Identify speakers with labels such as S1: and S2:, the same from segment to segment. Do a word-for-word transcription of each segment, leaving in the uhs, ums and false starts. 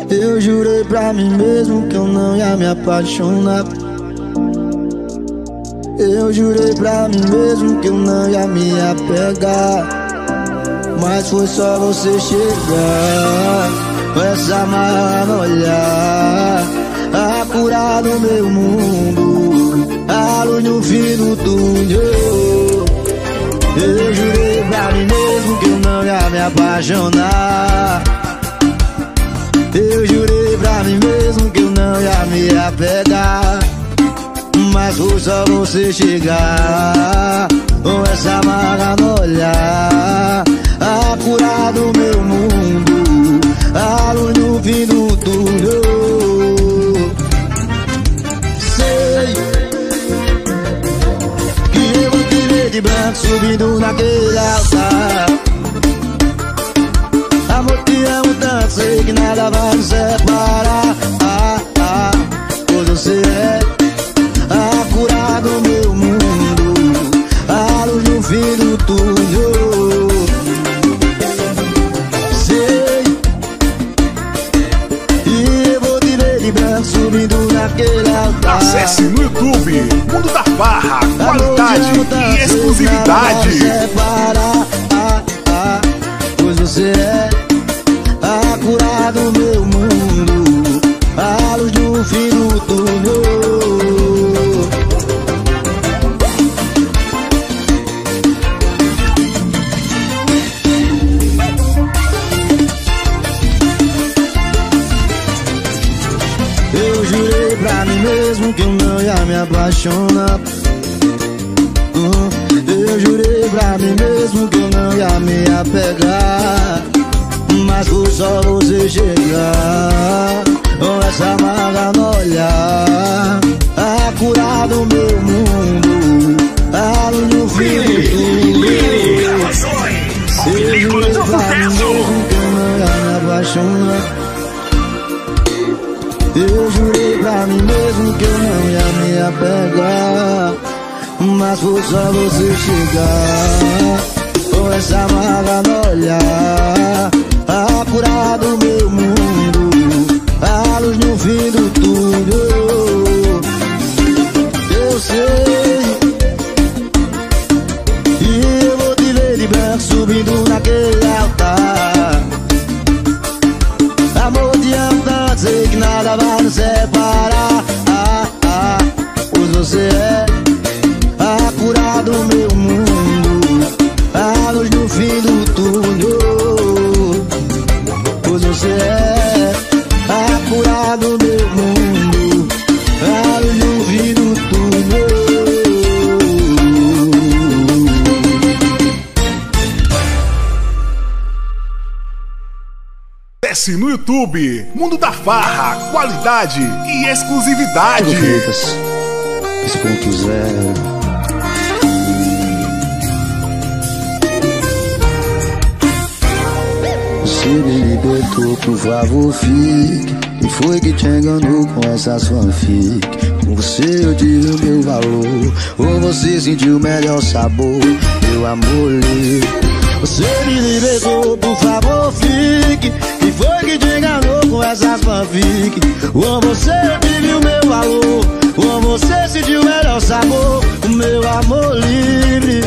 S1: Eu jurei pra mim mesmo que eu não ia me apaixonar. Eu jurei pra mim mesmo que eu não ia me apegar. Mas foi só você chegar com essa marra no olhar, a cura do meu mundo, a luz no fim do túnel. Eu jurei pra mim mesmo que eu não ia me apaixonar. Eu jurei pra mim mesmo que eu não ia me apegar. Mas foi só você chegar com essa marra no olhar, a cura do meu mundo, a luz no fim do túnel. Sei que eu vou te ver de branco subindo naquele altar. Amor, te amo tanto, sei que nada vai nos separar. Ah, ah, pois você é a cura do meu mundo, a luz no fim do túnel. Sei, e eu vou te ver de branco subindo naquele altar.
S2: Acesse no YouTube Mundo da Farra, qualidade e exclusividade.
S1: Ah, ah, pois você é a cura do meu mundo, a luz no fim do túnel. Eu jurei pra mim mesmo que eu não ia me apaixonar. hum, Eu jurei pra mim mesmo que eu não ia me apegar. Mas foi só você chegar com essa marra no olhar, a cura do meu mundo, a luz no fim do túnel. Eu jurei pra mim mesmo que eu não ia me apaixonar. Eu jurei pra mim mesmo que eu não ia me apegar. Mas foi só você chegar com essa marra no olhar, a cura do meu mundo, a luz no fim do túnel. Eu sei, e eu vou te ver de branco subindo naquele altar. Amor, te amo tanto, sei que nada vai nos separar. Ah, ah, pois você é a cura do meu mundo, a luz no fim do túnel. Pois você é a cura do meu mundo, a luz no fim do túnel.
S2: Acesse no YouTube Mundo da Farra, qualidade e exclusividade.
S1: três ponto zero. Você me libertou, por favor, fique. E foi que te enganou com essas fanfic. Com você eu tive o meu valor, ou você sentiu o melhor sabor, meu amor livre. Você me libertou, por favor, fique. E foi que te enganou com essas fanfic. Com você eu tive o meu valor, com você sentiu o melhor sabor, o meu amor livre.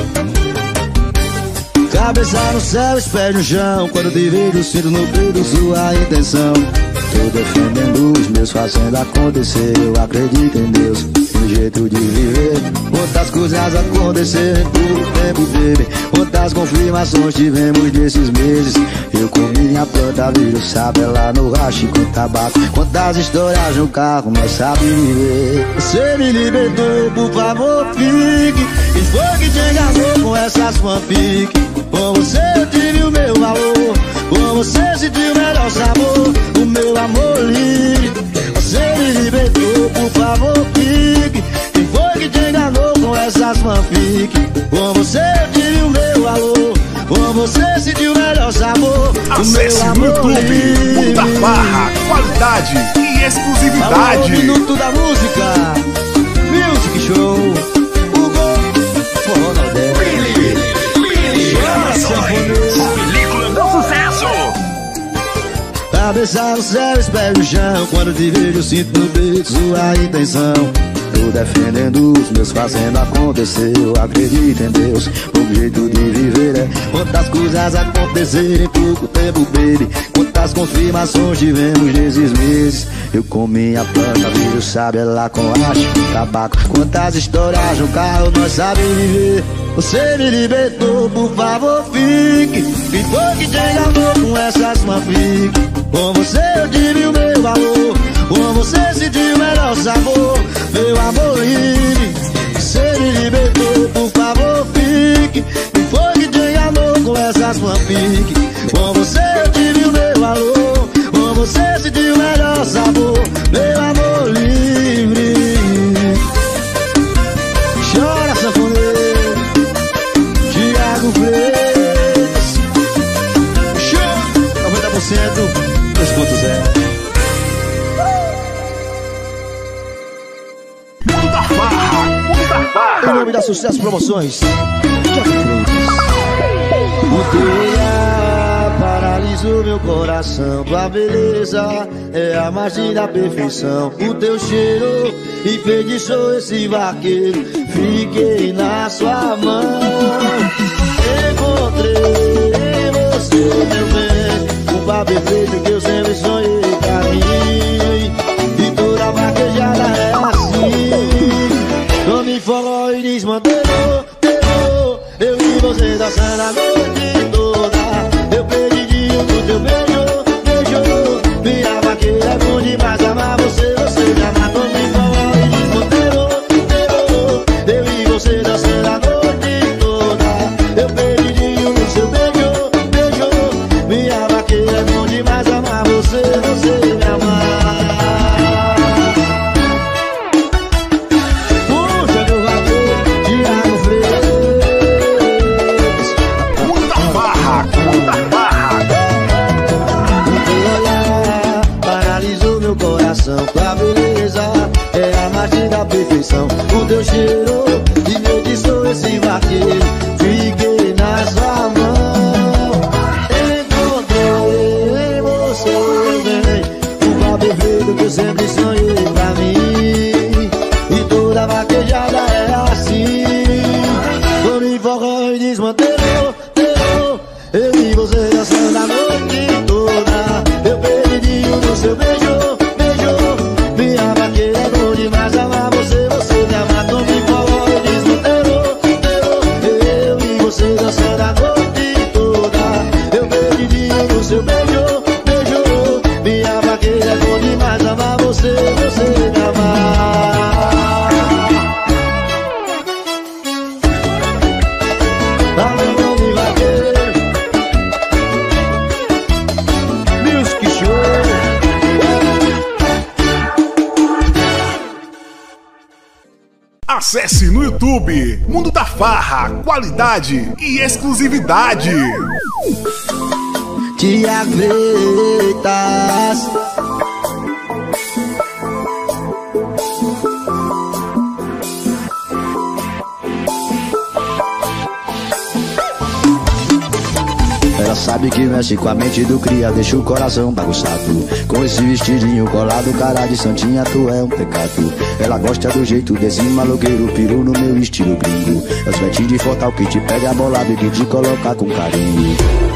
S1: Cabeça no céu, os pés no chão. Quando te vejo, sinto no peito sua intenção. Tô defendendo os meus, fazendo acontecer. Eu acredito em Deus, no jeito de viver. Quantas coisas aconteceram em pouco tempo, baby. Quantas confirmações tivemos nesses meses. Eu com minha planta, viro sabe lá no racho com tabaco. Quantas histórias no carro, mas sabe viver. Você me libertou, por favor, fique. E foi que te enganou com essas fanfic. Com você eu tive o meu valor, com você senti o melhor sabor, o meu amor livre. Você me libertou, por favor, fique. Quem foi que te enganou com essas fanfic? Com você eu tive o meu valor, com você senti o melhor sabor,
S2: Acesse
S1: o meu
S2: no
S1: amor
S2: YouTube
S1: livre.
S2: Mundo da Farra, qualidade e exclusividade.
S1: Alô, Minuto da Música, Music Show, Hugo, Forró Nordeste. Cabeça no céu, espelho no chão. Quando te vejo, sinto no peito sua intenção. Tô defendendo os meus, fazendo acontecer. Eu acredito em Deus, o jeito de viver é quantas coisas acontecerem em pouco tempo, baby. Quantas confirmações tivemos nesses meses. Eu com minha planta, filho sabe, ela com haste, tabaco. Quantas histórias no carro nós sabemos viver. Você me libertou, por favor fique. E foi que te enganou com essas fanfic. Com você eu tive o meu valor, com você senti o melhor sabor. Meu amor livre, você me libertou, por favor fique. E foi que te enganou com essas fanfic. Com você eu tive o meu valor, com você senti o melhor sabor. Meu amor livre. Chora, sanfoneiro, Thiago Freitas. Show, noventa por cento, dois ponto zero.
S2: Mundo da Farra, Mundo da Farra.
S1: Em nome da Sucesso Promoções, Thiago Freitas. O teu olhar paralisou meu coração. Tua beleza é a margem da perfeição. O teu cheiro enfeitiçou esse vaqueiro. Fiquei na sua mão. Encontrei em você, meu bem, o par perfeito que eu sempre sonhei pra mim. E toda vaquejada é assim. Não me falou e desmantelou, terror. Eu vi você dançando a noite toda. Eu perdi o teu beijo, beijo. Minha vaqueira é bom demais amar você. Você me ama, não me falou e desmantelou, terror. Eu vi você dançando a noite toda. Eu perdi o seu beijo, beijo. Minha vaqueira é bom demais amar você. Você me ama. Puxa meu vaqueiro, Thiago Freitas.
S2: Mundo da Farra, Mundo da Farra.
S1: O teu olhar paralisou meu coração. Tua beleza é a margem da perfeição. O teu cheiro enfeitiçou esse vaqueiro. Fiquei na sua mão. Encontrei em você, bem, o par perfeito que eu sempre sonhei pra mim. E toda vaquejada é assim. Quando me forró e desmantelou, terror. Eu vi você dançando a noite toda. Eu perdi o seu beijo, beijo. Minha vaqueira é bom demais amar você. Você me ama, não me forró e desmantelou, terror. Eu vi você dançando a noite toda. Eu perdi o seu beijo, beijo. Minha vaqueira é bom demais amar você. Você me ama. Alô, me vaqueiro, Music Show.
S2: Acesse no YouTube Mundo da Farra, qualidade e exclusividade.
S1: Thiago Freitas. Ela sabe que mexe com a mente do cria, deixa o coração bagunçado. Com esse vestidinho colado, cara de santinha, tu é um pecado. Ela gosta do jeito desse maloqueiro, piru no meu estilo gringo. É os betinhos de Fortal que te pega bolado e que te coloca com carinho.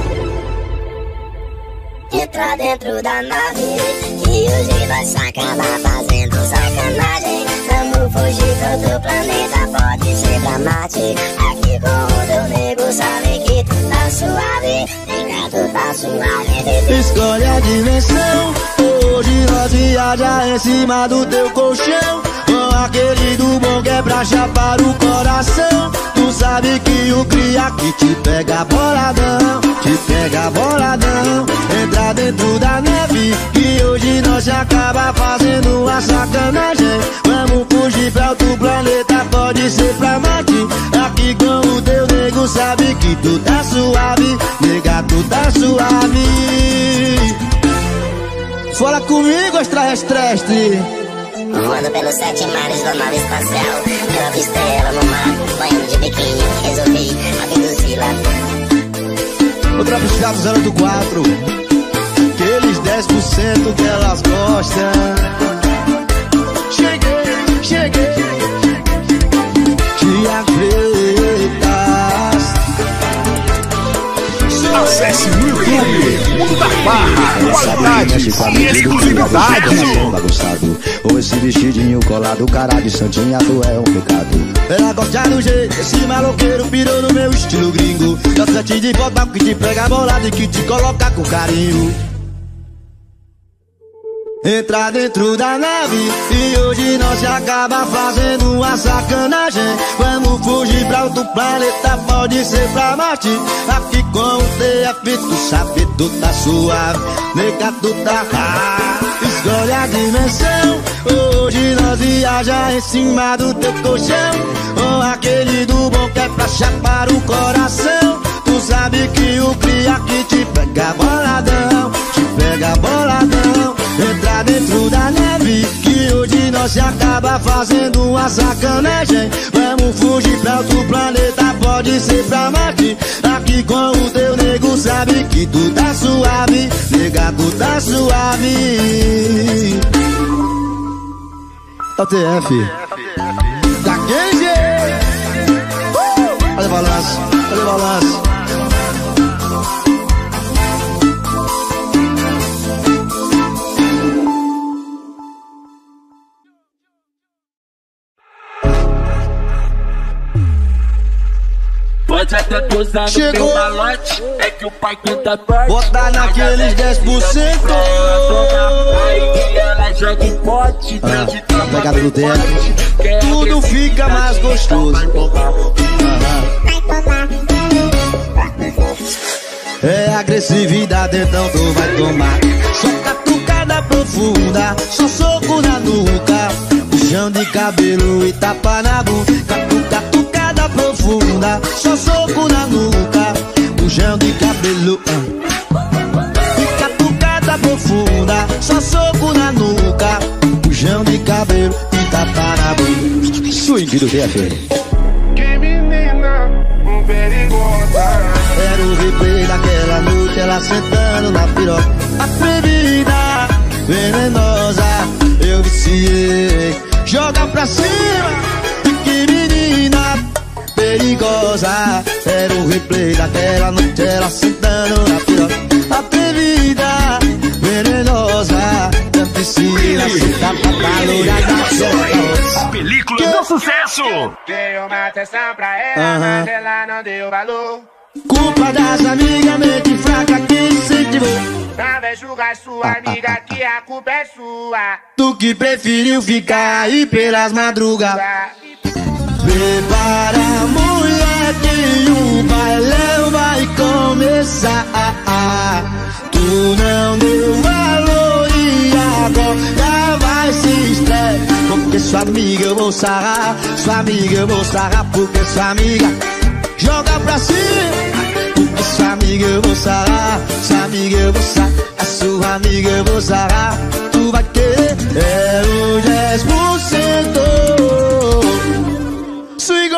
S3: Entra dentro da nave e hoje nós acaba fazendo sacanagem. Vamos fugir pra outro planeta, pode ser pra Marte. Aqui com o teu nego, sabe que tu tá suave. Fica, tu tá suave, bebê.
S1: Escolhe a dimensão, hoje nós viaja em cima do teu colchão. Com aquele do bom que é pra chapar o coração. Tu sabe que o cria que te pega boladão, te pega boladão. Entra dentro da neve e hoje nós acaba fazendo uma sacanagem. Vamos fugir pra outro planeta, pode ser pra Marte. Aqui com o teu nego, sabe que tu tá suave. Nega, tu tá suave. Fala comigo, extraterrestre.
S3: Voando pelos sete mares da nave espacial. Eu avistei ela no mar, banho de biquíni. Resolvi abduzi-la.
S1: Outra piscada zero oito quatro. Que eles deram dez por cento que elas gostam. Cheguei, cheguei. Tia Freitas.
S2: Acesse no YouTube Mundo da Farra, qualidade e exclusividade.
S1: Bagunçado, ou esse vestidinho colado, cara de santinha, tu é um pecado. Ela gosta do jeito, esse maloqueiro pirou no meu estilo gringo. Eu senti de volta que te pega bolado e que te coloca com carinho. Entra dentro da nave e hoje nós se acaba fazendo uma sacanagem. Vamos fugir pra outro planeta, pode ser pra Marte. Aqui com o T F, tu sabe, tu tá suave, nega, tu tá raro. Escolhe a dimensão, hoje nós viaja em cima do teu colchão. Ou aquele do bom que é pra chapar o coração. Tu sabe que o cria que te pega boladão, te pega boladão. Entra dentro da neve, que hoje nós se acaba fazendo uma sacanagem. Vamos fugir pra outro planeta, pode ser pra Marte. Aqui com o teu nego, sabe que tu tá suave, nega, tu tá suave. O T F daquele jeito. Olha o balanço, olha o balanço.
S4: Pode até posar no teu malote, é que o pai tenta forte.
S1: Bota naqueles dez por cento.
S4: Aí que ela joga em pote,
S1: ah, a pegada do tempo, tudo fica mais gostoso. É agressividade, então tu vai tomar. Só catucada profunda, só soco na nuca, puxão de cabelo e tapa na boca. Catucada profunda, só soco na nuca, puxão de cabelo. E catucada profunda, só soco na nuca, puxão de cabelo e tapa na boca. Swing do T F.
S5: Que menina perigosa.
S1: Era o replay daquela noite, ela sentando na piroca. Atrevida, venenosa, eu viciei. Joga pra cima, que menina perigosa. Era o replay daquela noite, ela sentando na piroca. Atrevida, venenosa, eu viciei. Senta pra calor da
S2: película do sucesso.
S5: Dei uma atenção pra ela,
S1: uhum.
S5: Mas ela não deu valor.
S1: Culpa das amigas, mente fraca que incentivou.
S5: Não vem julgar sua amiga, que a culpa é sua.
S1: Tu que preferiu ficar aí pelas madrugas. Prepara, mulher, que o bailão vai começar. Tu não deu valor e agora vai se estrear. Porque sua amiga eu vou sarrar, sua amiga eu vou sarrar, porque sua amiga joga pra cima. Porque sua amiga eu vou sarrar, sua amiga eu vou sarrar, a sua amiga eu vou sarrar. Tu vai querer, é o dez por cento. Swingou.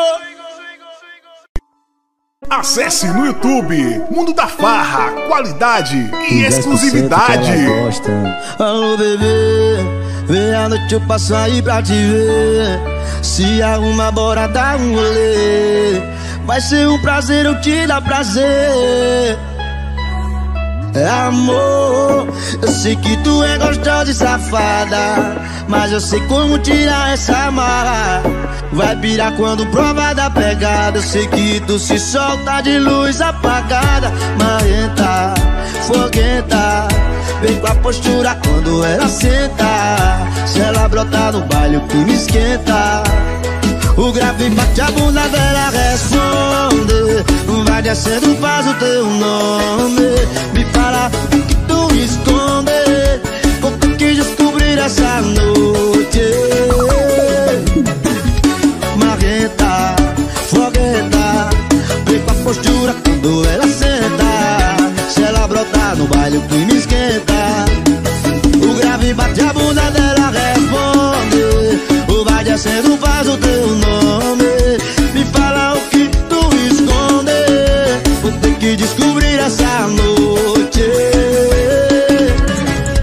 S2: Acesse no YouTube Mundo da Farra, qualidade e exclusividade.
S1: Alô bebê, vem à noite eu passo aí pra te ver. Se arruma, bora dar um rolê. Vai ser um prazer eu te dar prazer. É amor, eu sei que tu é gostosa e safada, mas eu sei como tirar essa marra. Vai pirar quando prova da pegada. Eu sei que tu se solta de luz apagada. Marrenta, foguenta, vem com a postura quando ela senta. Se ela brotar no baile, tu me esquenta. O grave bate a bunda dela, responde. Vai descendo, faz o teu nome. Me fala o que tu esconde. Vou ter que descobrir essa noite. Marrenta, fogueta, vem com a postura quando ela senta. Se ela brotar no baile, o clima esquenta. O grave bate a bunda dela, responde. Vai descendo, faz o teu nome. Me fala o que tu esconde. Vou ter que descobrir essa noite.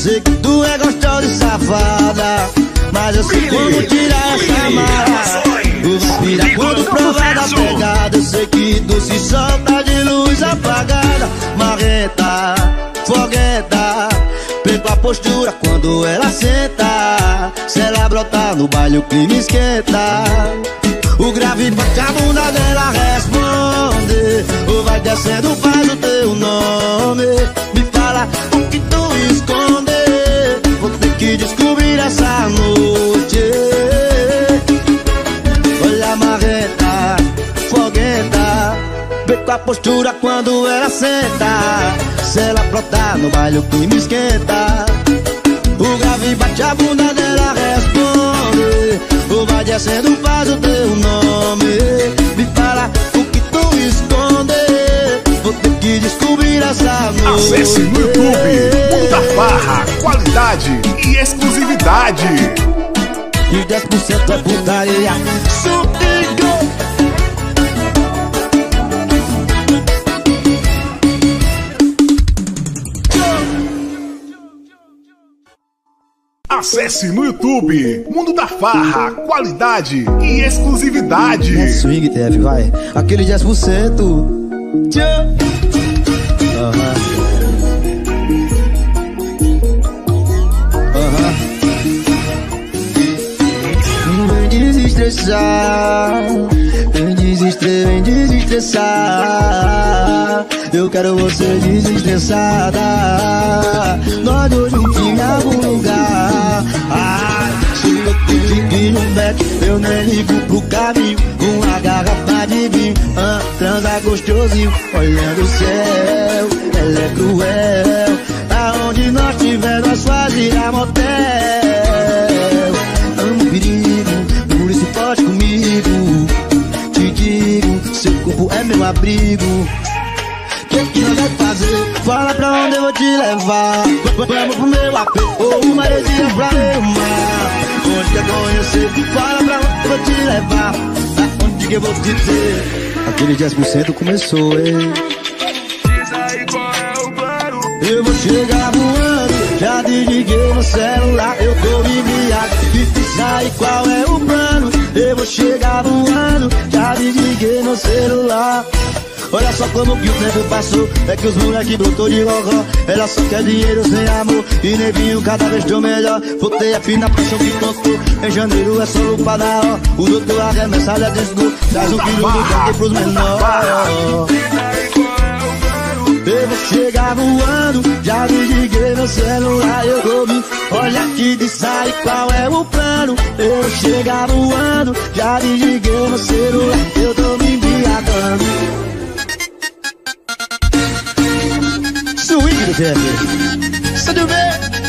S1: sei que tu é gostosa e safada, mas eu sei como tirar essa mala. Tu vai pirar quando provar da pegada. Eu sei que tu se solta de luz apagada. Marrenta, fogueta, perco a postura quando ela senta. Se ela brotar no baile o clima esquenta. O grave bate a bunda dela responde. Ou vai descendo, faz o teu nome. Me fala o que tu esconde. Vou ter que descobrir essa noite. Olha, marreta, fogueta, perco a postura quando ela senta. Se ela brotar no baile o clima esquenta. O grave bate a bunda dela responde. Ou vai descendo, faz o teu nome. Me fala o que tu esconde. Vou ter que descobrir essa noite.
S2: Acesse no YouTube Mundo da Farra, qualidade e exclusividade.
S1: E dez por cento é putaria. Subindo.
S2: Acesse no YouTube Mundo da Farra, qualidade e exclusividade.
S1: Swing T F, vai. Aquele dez por cento. Tchau. Aham. Aham. Vem desestressar. Vem desestressar, vem desestressar. Eu quero você desestressada. Nós dois juntinhos em algum lugar. Ah, se eu te fiquei no beck, eu nem ligo pro caminho. Uma garrafa de vinho, ah, transa gostosinho. Olhando o céu, ela é cruel. Aonde nós tiver, nós fazia motel. Amo perigo, por isso pode comigo. Te digo, seu corpo é meu abrigo. O que nós vai fazer? Fala pra onde eu vou te levar. Vamos pro meu A P ou uma residência pra meu mar. Onde quer conhecer? Fala pra onde eu vou te levar. Aonde que eu vou te dizer? Aquele dez por cento começou, hein?
S5: Diz aí qual é o plano.
S1: Eu vou chegar voando, já desliguei no celular. Eu tô enviado, e diz aí qual é o plano. Eu vou chegar voando, já desliguei no celular. Olha só como que o tempo passou. É que os moleque brotou de roró. Ela só quer dinheiro sem amor. E nevinho cada vez tô melhor. Voltei a fina paixão que contou. Em janeiro é só lupa da ó. O doutor arremessa, ela desgou. Traz um quilo do tanque pros menores. Eu vou chegar voando, já desliguei meu celular. Eu vou me olha aqui de sai qual é o plano. Eu vou chegar voando, já desliguei meu celular. Eu tô me embriagando. Swing do T F. Tudo bem?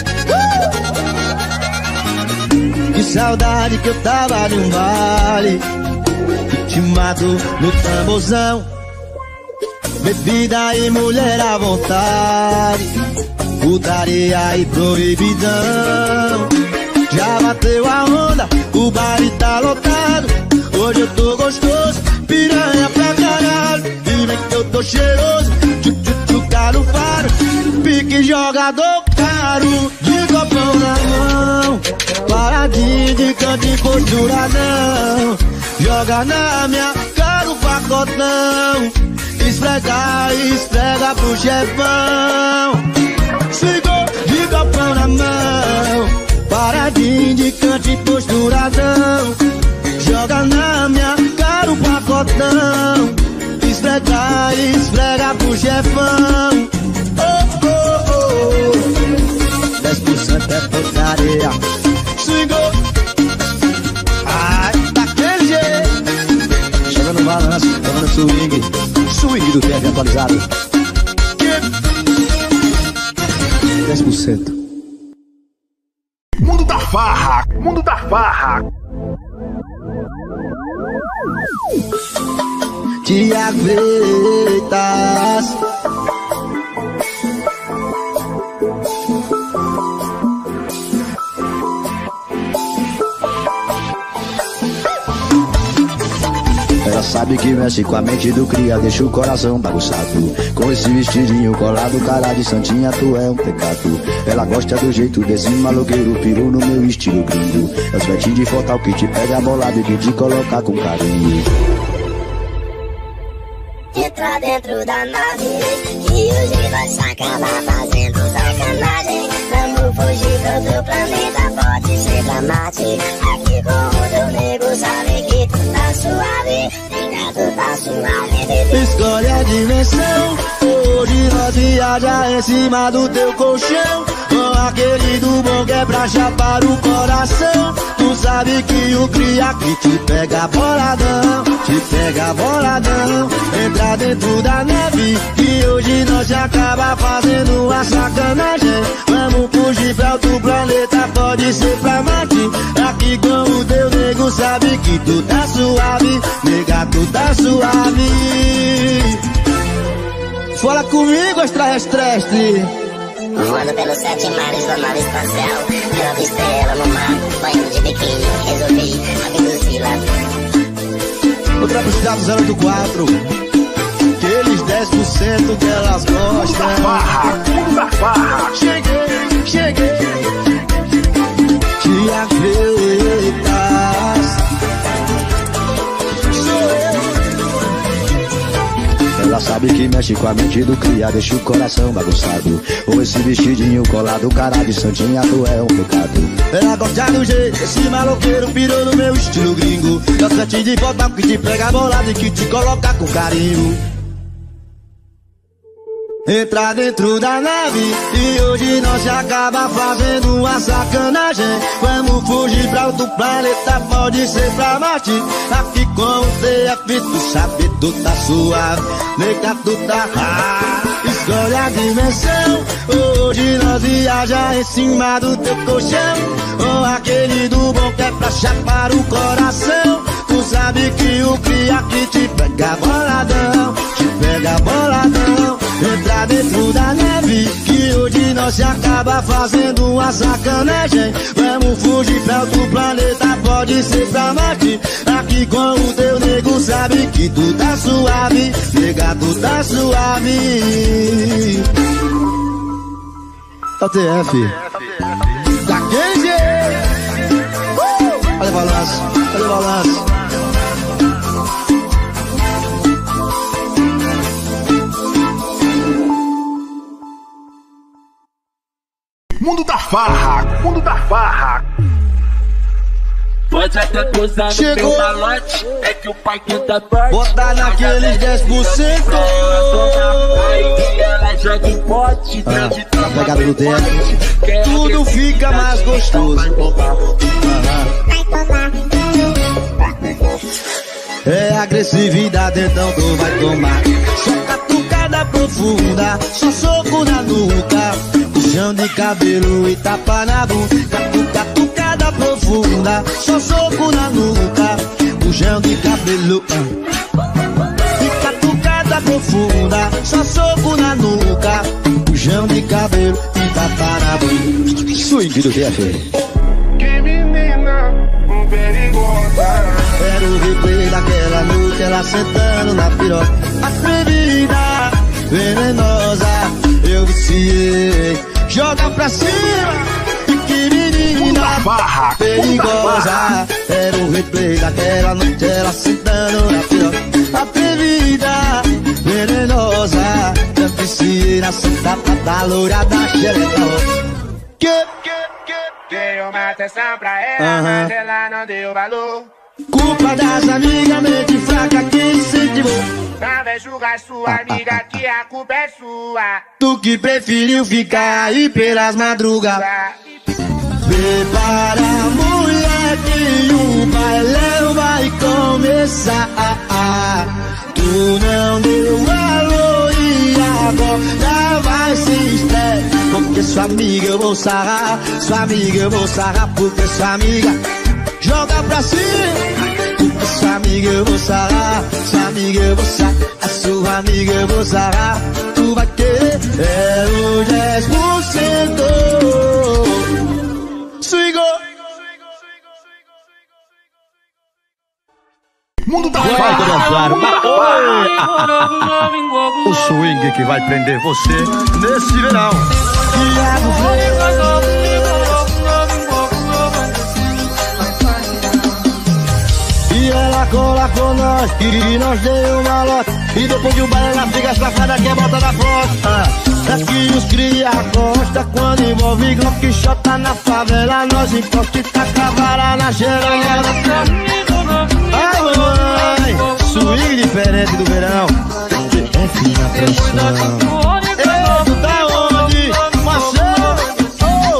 S1: Uh! Que saudade que eu tava de um baile que te mato no tamborzão. Bebida e mulher à vontade, putaria e proibidão. Já bateu a onda, o baile tá lotado. Hoje eu tô gostoso, piranha pra caralho. E vem que eu tô cheiroso, tchuc-tchuc-tchuca no faro. Pique jogador caro, de copão na mão. Paradinho de canto e postura não. Joga na minha cara o pacotão. Esfrega, esfrega pro chefão. Ficou de copão na mão. Paradinho de canto e posturadão. Joga na minha cara o pacotão. Esfrega, esfrega pro chefão. Oh, oh, oh. dez por cento é putaria. Swingou. Ai, daquele jeito. Chega no balanço, chega no swing. Swing do T F atualizado. dez por cento.
S2: Mundo da Farra, Mundo da Farra.
S1: Tiago Freitas. sabe que mexe com a mente do cria, deixa o coração bagunçado. Com esse vestidinho colado, cara de santinha, tu é um pecado. Ela gosta do jeito desse maloqueiro, pirou no meu estilo gringo. É os betinhos de Fortal que te pega bolado e que te coloca com carinho.
S3: Entra dentro da nave e hoje nós acabar fazendo sacanagem. Vamos fugir pro outro planeta, pode ser pra Marte. Aqui com o teu nego, sabe que tu tá suave. Fica, tu tá suave, bebê.
S1: Escolhe a dimensão, hoje nós viaja em cima do teu colchão. Com aquele do bom que é pra chapar o coração. Tu sabe que o cria que te pega boladão, te pega boladão. Entra dentro da nave e hoje nós acaba fazendo uma sacanagem. Vamos fugir pra outro planeta, pode ser pra Marte. Aqui com o teu nego, sabe que tu tá suave. Nega, tu tá suave. Fala comigo, extraterrestre.
S3: Voando pelos sete mares da nave espacial. Eu avistei ela no mar, banho de biquíni. Resolvi abduzi-la.
S1: O trapuxado zero do quatro. Aqueles dez por cento que elas gostam.
S2: Mundo da Farra, Mundo da Farra.
S1: Cheguei, cheguei. Te acreditas? Sou eu. Ela sabe que mexe com a mente do cria, deixa o coração bagunçado. Com esse vestidinho colado, cara de santinha, tu é um pecado. Ela gosta do jeito, esse maloqueiro pirou no meu estilo gringo. Eu senti de volta que te pega bolado e que te coloca com carinho. Entra dentro da nave e hoje nós se acaba fazendo uma sacanagem. Vamos fugir pra outro planeta, pode ser pra Marte. Aqui com o T F, tu sabe, tu tá suave. Nega, tu tá ah, escolhe a dimensão. Hoje nós viaja em cima do teu colchão. Com aquele do bom que é pra chapar o coração. Tu sabe que o cria que te pega boladão, te pega boladão. Entra dentro da neve que hoje nós se acaba fazendo uma sacanagem. Vamos fugir pra outro planeta, pode ser pra Marte. Aqui com o teu nego, sabe que tu tá suave. Nega, tu tá suave. Tá o T F. Daquele jeito. uh! Olha o balanço, olha o balanço.
S2: Mundo da Farra, Mundo da Farra.
S4: Pode até cruzar no meu malote, é que o pai tenta forte.
S1: Botar naqueles dez por cento.
S4: Aí ela joga em pote, trade
S1: ah, pegada do dedo. Tudo fica mais gostoso. É agressividade, então tu vai tomar. Só catucada profunda, só soco na nuca. Puxão de cabelo e tapa na bunda. Catucada profunda, só soco na nuca. Puxão de cabelo e catucada profunda, só soco na nuca. Puxão de cabelo e tapa na bunda. Swing do T F.
S5: Que menina perigosa.
S1: Era o replay daquela noite, ela sentando na piroca. Atrevida, venenosa, eu viciei. Joga pra cima, que menina
S2: Farra,
S1: perigosa. Era o replay daquela noite, ela sentando na piroca. Atrevida, venenosa, eu viciei na sentada da loura da xereca. Que, que, que
S5: Dei uma atenção pra ela,
S1: Aham.
S5: mas ela não deu valor.
S1: culpa das amigas, mente fraca que incentivou.
S5: Não vem julgar sua amiga que a culpa é sua.
S1: Tu que preferiu ficar aí pelas madrugas. Prepara, mulher, que o bailão vai começar. Tu não deu valor e agora vai se estrear. Porque sua amiga eu vou sarrar, sua amiga eu vou sarrar, porque sua amiga joga pra cima. Porque sua amiga eu vou sarrar, sua amiga eu vou sarrar, a sua amiga eu vou sarrar. Tu vai querer é o dez por cento.
S2: Mundo da
S1: Vai,
S2: Farra.
S1: dançar. O swing que vai prender você nesse verão. Thiago Freitas. E ela cola com nós, e nós deu uma lota. E depois de um baile ela fica safada que é bota da foto. É que os cria costa quando envolve Glock Xota na favela. Nós encosta e taca a vara na geral. Ai mãe, swing diferente do verão. É fina pressão. Ei, tu tá onde? Marcelo? Oh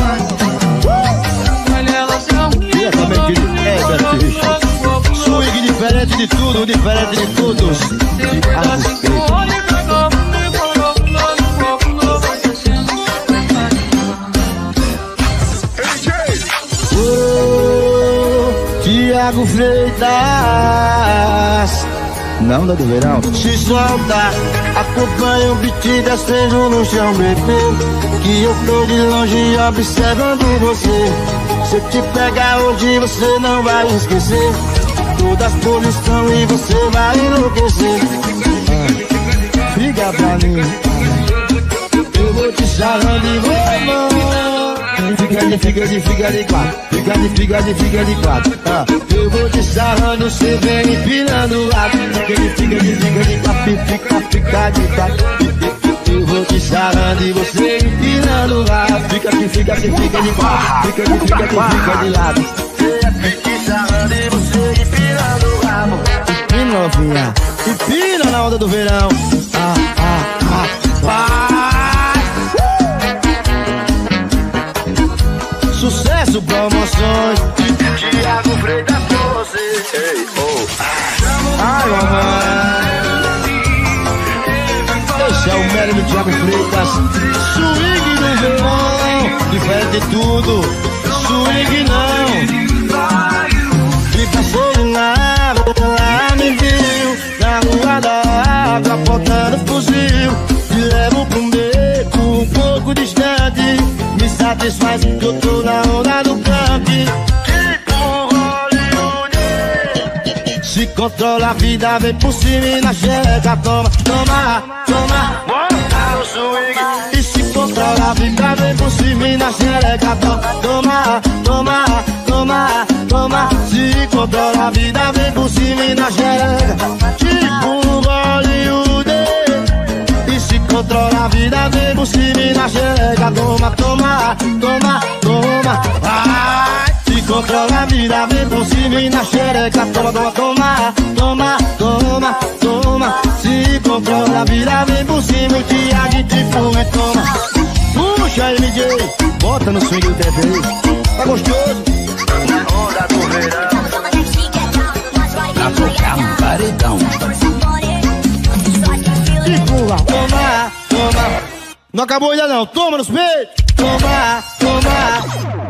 S1: mãe. E essa mentira é Herbert. Swing diferente de tudo, diferente de todos. Oh, Thiago Freitas. Não dá do verão. Se solta, acompanha o beat descendo no chão, bebê. Que eu tô de longe observando você. Se eu te pegar hoje você não vai esquecer. Todas as poluições e você vai enlouquecer. Ah, fica pra mim, eu vou te sarrando e vou. Fica de, fica de, fica de quatro. Fica de, fica de, fica de quatro. Ah, eu vou te sarrando, você vem empinando o lado. Fica de, fica de, fica de quatro. Fica, fica de quatro. Eu vou te sarrando e você empinando o lado. Fica de, fica de, fica de quatro. Fica de, fica de, fica de lado. Fica te sarrando e você empinando o rabo. Empina, novinha, empina na onda do verão. Ah, ah, ah, ah. Uh! Sucesso, promoções. Thiago Freitas pra você. Ei, oh. Ai, mamãe. Esse é o mérito do Thiago Freitas. Swing no verão, diferente de tudo. Swing não. Me passou lá, ela me viu na rua da água, apontando fuzil. Te levo pro beco, um pouco distante. Me satisfaz que eu tô na onda do camp. Tipo Hollywood. Se controla a vida, vem por cima e na xereca. Toma, toma, toma, bota o swing. E se controla a vida, vem por cima e na xereca. Toma, toma, toma, toma, toma. Se controla a vida, vem por cima e na xereca. Tipo Hollywood. E se controla a vida, vem por cima e na xereca. Toma, toma, toma, toma. Vai. Se controla a vida, vem por cima e na xereca. Toma, toma, toma, toma, toma, toma. Se controla a vida, vem por cima e que a gente fuma e toma. Puxa, M J, bota no swing do T V. Tá gostoso? Na onda do verão. Pra tocar um paredão. E pula, toma, toma. Não acabou ainda não, toma nos peitos. Toma, toma.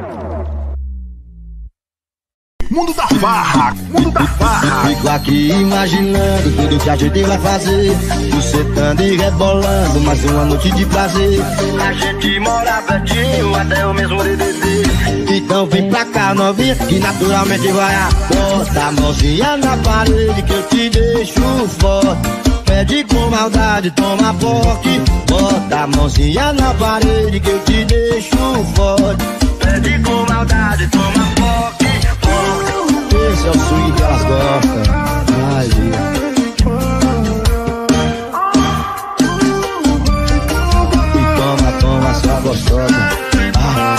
S2: Mundo da Farra, Mundo da Farra.
S1: Fico aqui imaginando tudo que a gente vai fazer. Bucetando e rebolando, mais uma noite de prazer. A gente mora pertinho, até o mesmo D D D. Então vem pra cá novinha, que naturalmente vai a bota a mãozinha na parede que eu te deixo forte. Pede com maldade, toma porte. Bota a mãozinha na parede que eu te deixo forte. Pede com maldade, toma porte. Esse é o swing que elas gostam. Ai, e toma, toma, sua gostosa. Ah,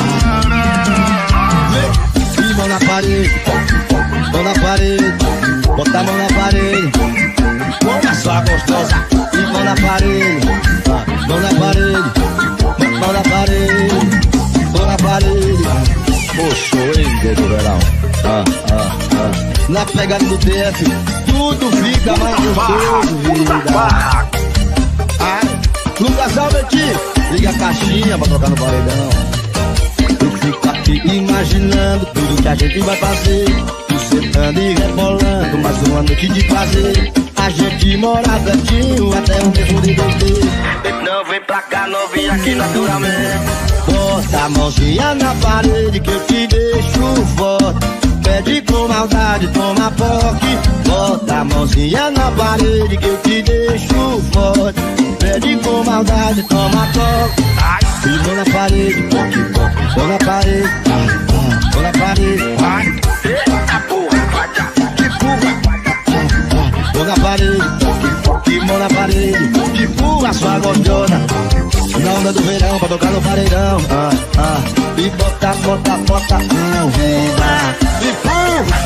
S1: e mão na parede, mão na parede. Bota a mão na parede. Toma, sua gostosa. E mão na parede, mão na parede. Mão na parede, mão na parede. O swing do verão. Ah, ah, ah. Na pegada do D F, tudo fica mais gostoso, vida. Ah, Lucas Alberti, liga a caixinha pra tocar no paredão. Eu fico aqui imaginando tudo que a gente vai fazer. Bucetando e rebolando, mais uma noite de prazer. A gente mora pertinho, até o mesmo D D D. Não vem pra cá novinha aqui naturalmente. Bota a mãozinha na parede que eu te deixo forte. Pede com maldade, toma porte. bota a mãozinha na parede que eu te deixo forte. Pede com maldade, toma cola. Pisou na parede, poque, poque. Pisou na parede, ah, ah, pisou na parede, ah. Eita porra, que porra, pisou na parede, poque, poque. Mão na parede, que porra, sua gostona. Na onda do verão, pra tocar no paredão, ah, ah. E bota, bota, bota, não venda. E porra.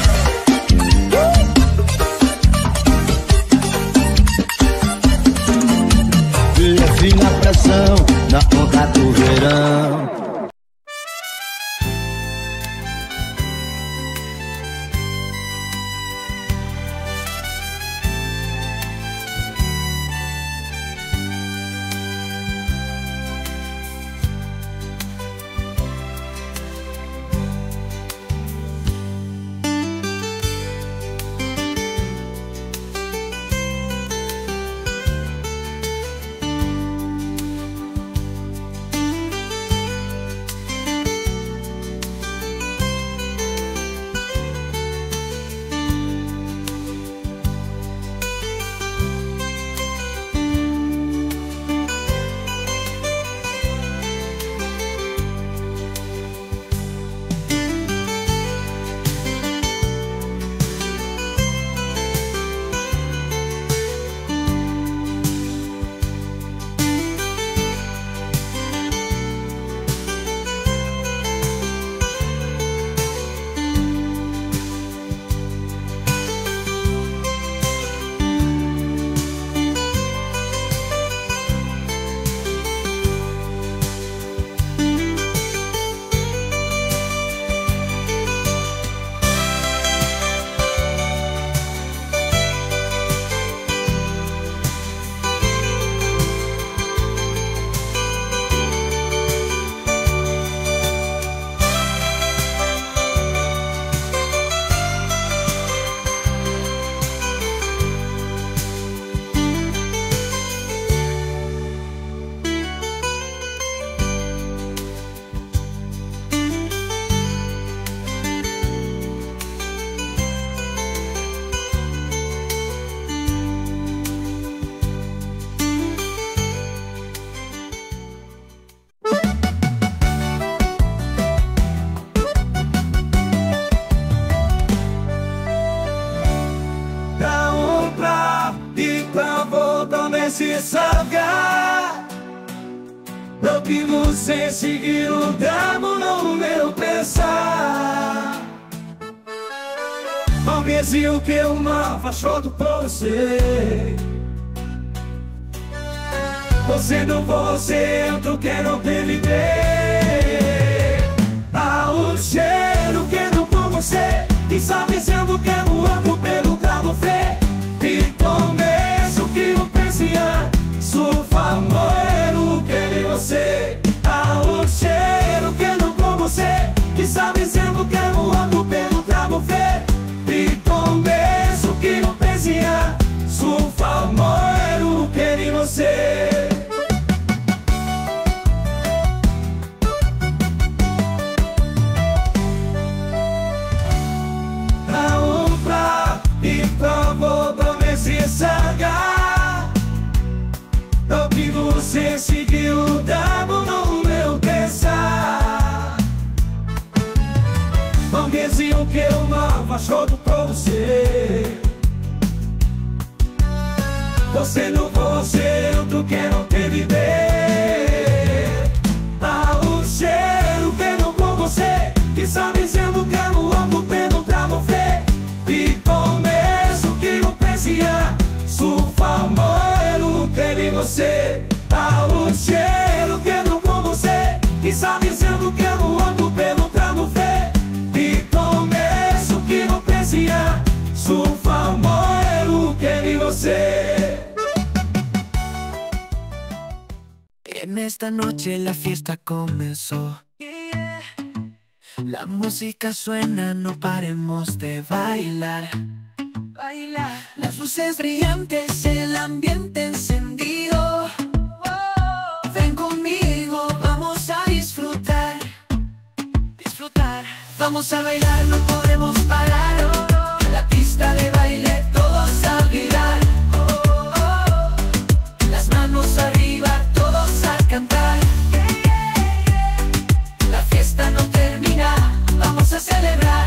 S1: Na pressão, na onda do verão.
S6: Se salgar, o que você seguir o damo no meu pensar. Ao mesmo que eu não faço tudo por você. Você não você, eu tô quero viver. Ah, o cheiro que não com você. E só dizendo que eu amo pelo cabo fé. E começo que eu sou famoso, quero você. Ah, o cheiro que não com você. Que sabe dizendo que eu ando pelo trago fé. E começo que não pensia. Sou famoso, quero você. Ah, um pra e pra voltar nesse sagar. O que você seguiu, dava no meu pensar. Não diziam que eu não faço tudo pra você. Você não você, eu tu quero te viver. Ah, o cheiro que não com você. Que sabe dizendo que eu amo pelo travo fé. E começo que eu pensia. Sou famoso, quero você. Ah, o cheiro que não com você. E sabe dizendo que eu ando pelo travo fé. E começo que não pensia. Sou famoso, quero você.
S7: En esta noche la fiesta comenzó. La música suena, no paremos de bailar. Bailar. Las luces brillantes, el ambiente encendido. Ven conmigo, vamos a disfrutar. Disfrutar. Vamos a bailar, no podemos parar. La pista de baile, todo celebrar.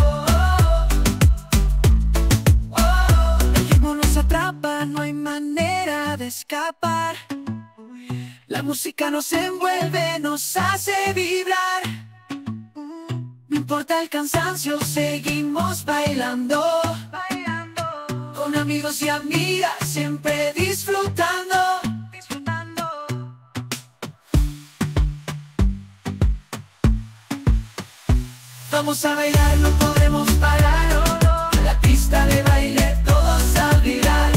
S7: El ritmo nos atrapa, no hay manera de escapar. La música nos envuelve, nos hace vibrar. No importa el cansancio, seguimos bailando. Con amigos y amigas, siempre disfrutando. Vamos a bailar, no podremos parar. En la pista de baile todos a vibrar.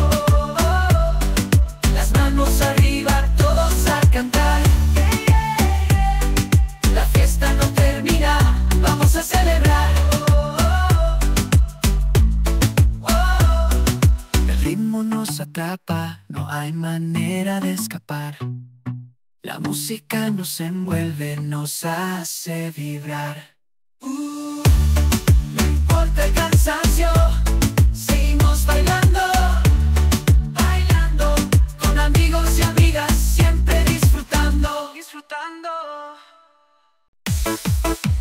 S7: Las manos arriba, todos a cantar. La fiesta no termina, vamos a celebrar. El ritmo nos atrapa, no hay manera de escapar. La música nos envuelve, nos hace vibrar. Uh, no importa el cansancio, seguimos bailando. Bailando, con amigos y amigas, siempre disfrutando. Disfrutando.